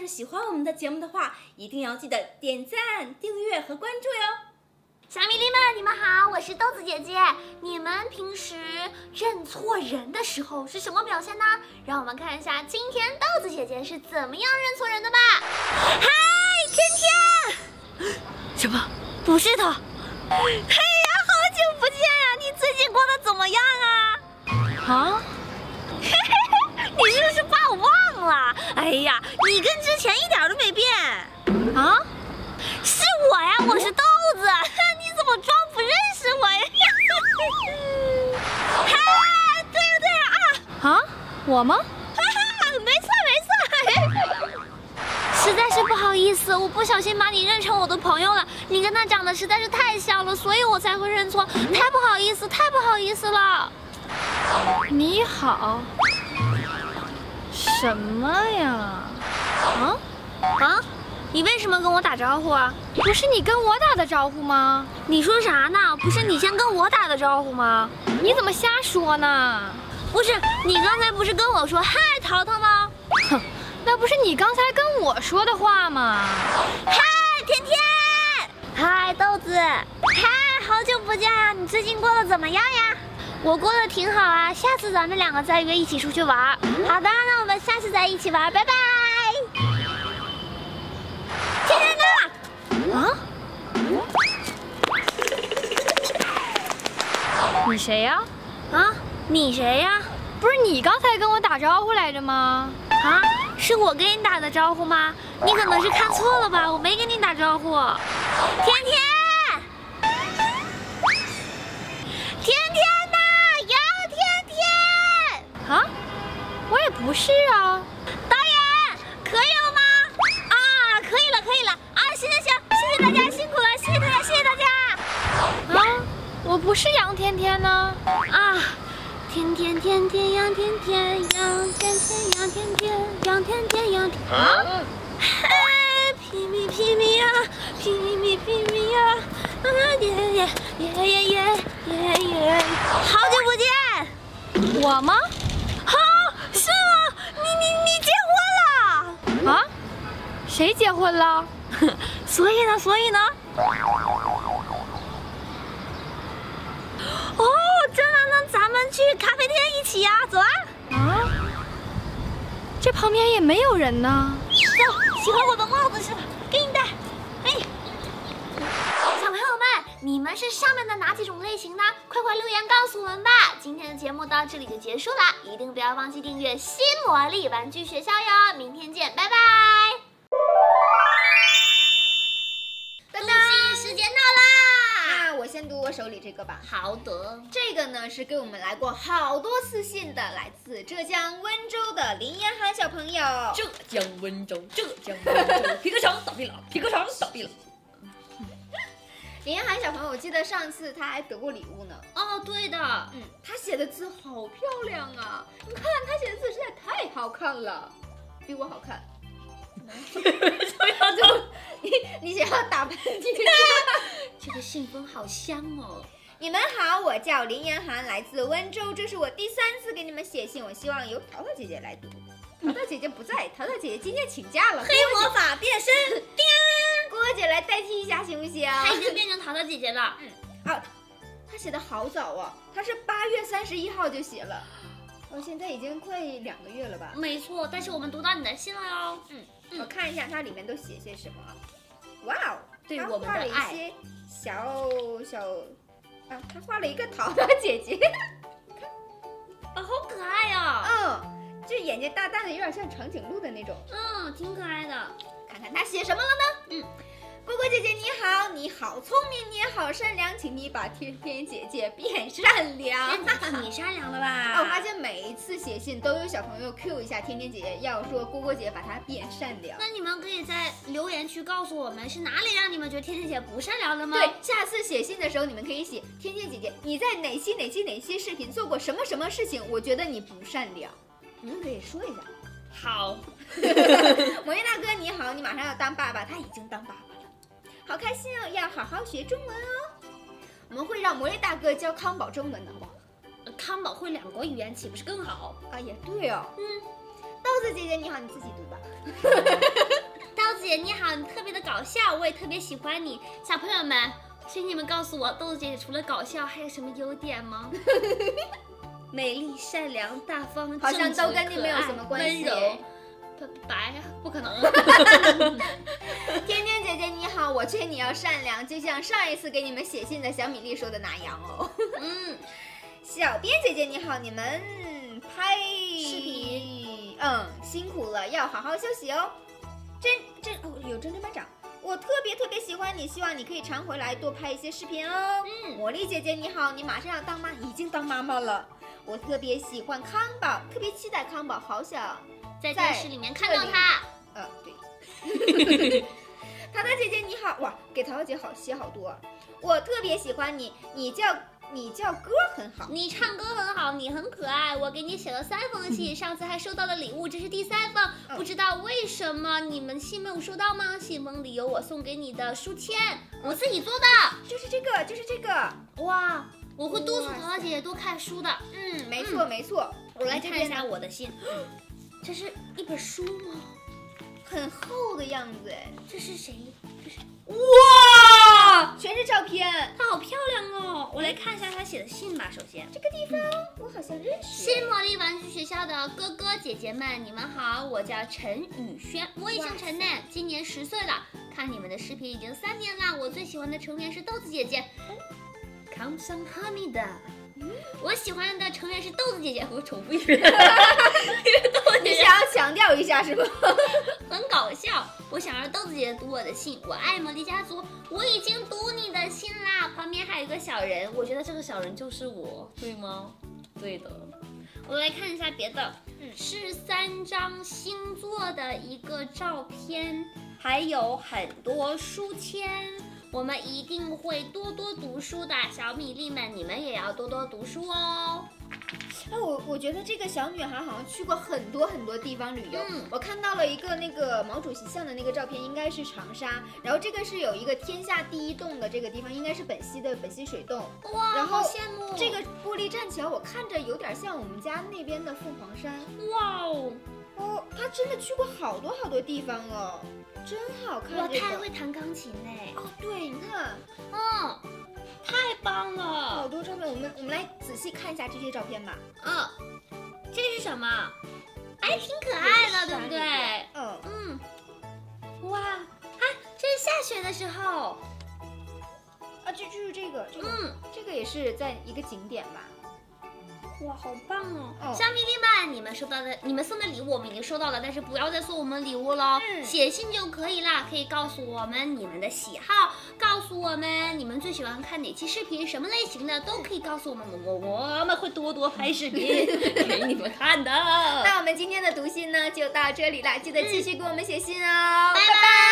喜欢我们的节目的话，一定要记得点赞、订阅和关注哟。 小迷弟们，你们好，我是豆子姐姐。你们平时认错人的时候是什么表现呢？让我们看一下今天豆子姐姐是怎么样认错人的吧。嗨，天天，什么？不是他。嘿呀，好久不见呀！你最近过得怎么样啊？啊？嘿嘿嘿，你是不是把我忘了？哎呀，你跟之前一点都没变。啊？是我呀，我是豆子。你怎么装不认识我呀？嗨，对呀对呀啊！ 我吗？ 哈哈，没错没错。实在是不好意思，我不小心把你认成我的朋友了。你跟他长得实在是太像了，所以我才会认错。太不好意思，太不好意思了。 你好。什么呀？ 啊？你为什么跟我打招呼啊？ 不是你跟我打的招呼吗？ 你说啥呢？不是你先跟我打的招呼吗？ 你怎么瞎说呢？ 不是，你刚才不是跟我说嗨淘淘吗？ 哼，那不是你刚才跟我说的话吗？ 嗨甜甜，嗨豆子，嗨，好久不见啊！你最近过得怎么样呀？我过得挺好啊，下次咱们两个再约一起出去玩。好的，那我们下次再一起玩，拜拜。甜甜呢？啊？ 你谁呀？ 啊？你谁呀？ 不是你刚才跟我打招呼来着吗？ 啊？是我跟你打的招呼吗？你可能是看错了吧，我没跟你打招呼。甜甜，甜甜呢？杨甜甜。 啊？我也不是啊。 导演，可以了吗？啊，可以了，可以了。啊，行行行，谢谢大家，辛苦了，谢谢大家，谢谢大家。 啊，我不是杨甜甜呢。 啊。甜甜甜甜杨甜甜杨甜甜杨甜甜杨甜甜杨甜啊！嘿，皮咪皮咪呀，皮咪皮咪呀，耶耶耶耶耶耶耶！好久不见， 我吗？ 啊，是吗？你结婚了？ 啊？谁结婚了？ 所以呢？哦，真的，那咱们去咖啡店一起呀，走啊！ 啊？这旁边也没有人呢。 走，喜欢我的帽子是吧？给你戴。哎，小朋友们，你们是上面的哪几种类型呢？快快留言告诉我们吧！今天的节目到这里就结束了，一定不要忘记订阅新魔力玩具学校哟！明天见，拜拜。 当读信时间到啦！ 那我先读我手里这个吧。 好的， 这个呢是给我们来过好多次信的，来自浙江温州的林延涵小朋友。 浙江温州，皮革厂倒闭了，皮革厂倒闭了。 林延涵小朋友，我记得上次他还得过礼物呢。 哦，对的， 他写的字好漂亮啊！你看他写的字实在太好看了，比我好看。你想要打喷嚏？ 这个信封好香哦。 你们好，我叫林延涵，来自温州，这是我第3次给你们写信，我希望由淘淘姐姐来读。淘淘姐姐不在，淘淘姐姐今天请假了。 黑魔法变身，叮！ 郭郭姐来代替一下行不行？ 她已经变成淘淘姐姐了。 啊，她写的好早啊，她是8月31号就写了，现在已经快2个月了吧？ 没错，但是我们读到你的信了哟。 我看一下它里面都写些什么。哇哦， 对我们的画了一爱些小啊，他画了一个淘淘姐姐， 哦，好可爱哦。 就眼睛大大的，有点像长颈鹿的那种。 挺可爱的。 看看他写什么了呢？蝈蝈姐姐你好，你好聪明，你也好善良，请你把天天姐姐变善良。 挺善良的吧？ 我发现每一次写信都有小朋友 Q 一下天天姐姐，要说蝈蝈姐姐把她变善良。 那你们可以在留言区告诉我们是哪里让你们觉得天天姐不善良的吗？ 对，下次写信的时候你们可以写天天姐姐，你在哪些视频做过什么事情，我觉得你不善良，你们可以说一下。 好。 魔芋大哥你好，你马上要当爸爸，他已经当爸爸了。好开心哦，要好好学中文哦。我们会让魔芋大哥教康宝中文的，好不好？ 康宝会2国语言岂不是更好？ 啊，也对哦。到子姐姐你好，你自己读吧。 刀子姐你好，你特别的搞笑，我也特别喜欢你。小朋友们，请你们告诉我，豆子姐姐除了搞笑还有什么优点吗？ 美丽、善良、大方， 好像都跟你正直没有什么关系。 温柔。白不可能。 天天姐姐你好，我劝你要善良，就像上一次给你们写信的小米粒说的那样哦。小编姐姐你好，你们拍视频， 辛苦了，要好好休息哦。有真班长，我特别喜欢你，希望你可以常回来多拍一些视频哦。魔力姐姐你好，你马上要当妈，已经当妈妈了。我特别喜欢康宝，特别期待康宝，好想在电视里面看到他。 对。淘淘姐姐你好，哇，给淘淘姐写好多。我特别喜欢你，你叫歌很好， 你唱歌很好，你很可爱。我给你写了3封信，上次还收到了礼物，这是第3封。不知道为什么你们信没有收到吗？信封里有我送给你的书签，我自己做的。 就是这个。 哇，我会督促淘淘姐姐多看书的。 没错。 我来看一下我的信。这是一本书吗？ 很厚的样子哎。 这是谁？这是哇，全是照片， 她好漂亮哦！我来看一下她写的信吧。首先， 这个地方我好像认识。 新魔力玩具学校的哥哥姐姐们，你们好，我叫陈宇轩，我也姓陈呢，今年10岁了。看你们的视频已经3年了，我最喜欢的成员是豆子姐姐。康桑哈密的。我喜欢的成员是豆子姐姐，我重复一遍。 你想要强调一下是吧？ 很搞笑。我想让豆子姐姐读我的信，我爱魔力家族。我已经读你的信啦，旁边还有一个小人，我觉得这个小人就是我，对吗？对的。我来看一下别的，是3张星座的一个照片，还有很多书签。我们一定会多多读书的，小米粒们，你们也要多多读书哦。 我觉得这个小女孩好像去过很多地方旅游。我看到了一个那个毛主席像的那个照片，应该是长沙。然后这个是有一个天下第一洞的这个地方，应该是本溪水洞。 哇， 然后好羡慕。 这个玻璃栈桥我看着有点像我们家那边的凤凰山。 哇哦，她真的去过好多地方哦，真好看。 我太会弹钢琴嘞。 对，你看， 太棒了！ 好多照片，我们来仔细看一下这些照片吧。 这是什么？哎，挺可爱的，对不对？哇，这是下雪的时候。 就是这个，这个也是在一个景点吧。 哇，好棒哦！小米粒们，你们送的礼物我们已经收到了，但是不要再送我们礼物了，写信就可以啦。可以告诉我们你们的喜好，告诉我们你们最喜欢看哪期视频，什么类型的都可以告诉我们，我们会多拍视频给你们看的。 那我们今天的读信呢就到这里啦，记得继续给我们写信哦，拜拜。